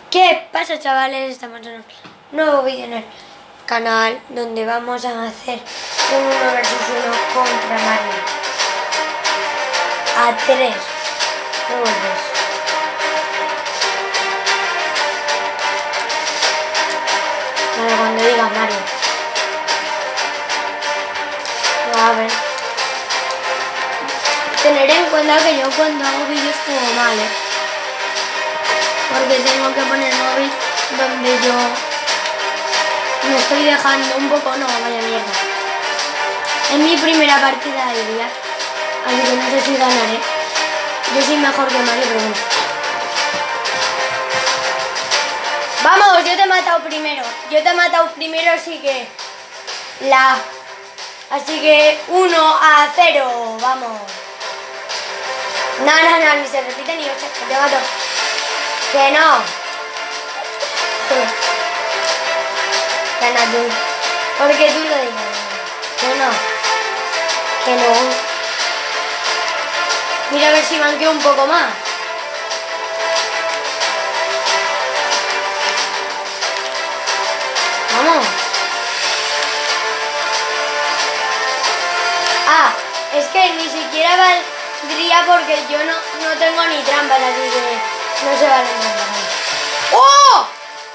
¿Qué pasa, chavales? Estamos en un nuevo vídeo en el canal donde vamos a hacer un 1 versus 1 contra Mario. A 3. No vuelves. Vale, cuando diga Mario. A ver. Tener en cuenta que yo cuando hago vídeos juego mal, porque tengo que poner el móvil donde yo me estoy dejando un poco, no, vaya mierda. Es mi primera partida del día, así que no sé si ganaré. Yo soy mejor que Mario, pero bueno. Vamos, yo te he matado primero. Yo te he matado primero, así que... Así que 1-0, vamos. No, ni se repite ni 8, que te mato. Que no. Gana tú. Porque tú lo digas. Que no. Que no. Mira a ver si banqueo un poco más. Vamos. Ah, es que ni siquiera valdría porque yo no tengo ni trampas, así que no se valen trampas. ¡Oh!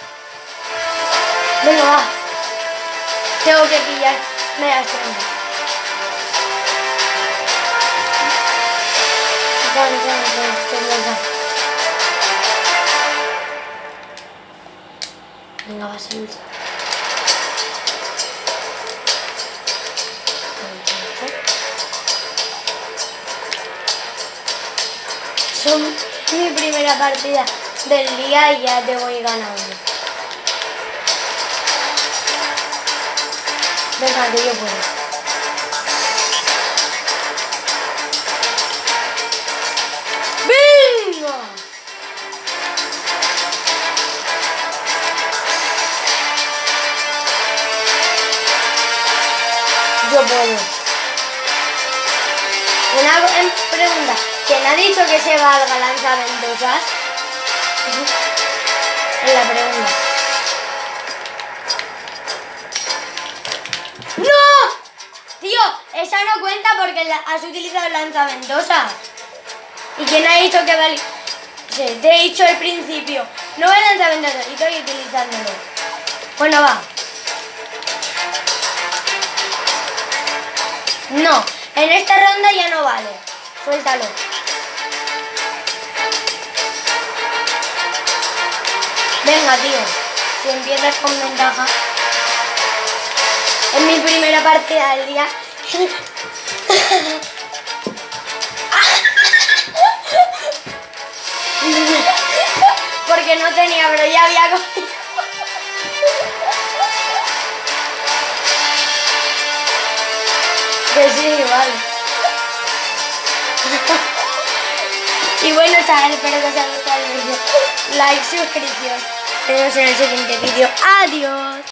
Venga, va. Tengo que pillarme las trampas. Venga, va a salir. Son mi primera partida del día y ya te voy ganando. Venga, que yo puedo. ¡Venga! Yo puedo. Una pregunta. ¿Quién ha dicho que se valga lanzaventosas? Es la pregunta. ¡No! Tío, esa no cuenta porque has utilizado lanzaventosas. ¿Y quién ha dicho que vale? Sí, te he dicho al principio. No voy a lanzaventosas y estoy utilizándolo. Bueno, va. No, en esta ronda ya no vale. Suéltalo. Venga, tío, si empiezas con ventaja. Es mi primera partida del día. Porque no tenía, pero ya había cogido. Que sí, vale. Y bueno, chavales, espero que os haya gustado el vídeo. Like, suscripción. Nos vemos en el siguiente vídeo. Adiós.